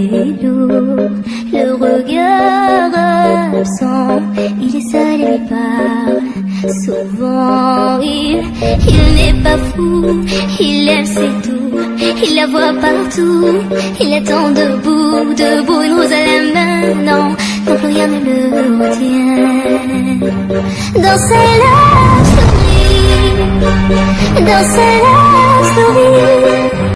lourd, le regard absent. Il est seul et lui parle. Souvent il n'est pas fou, il aime c'est tout, il la voit partout, il attend debout, debout, une rose à la main, non, non plus rien ne le retient. Dans sa love story, dans sa love story.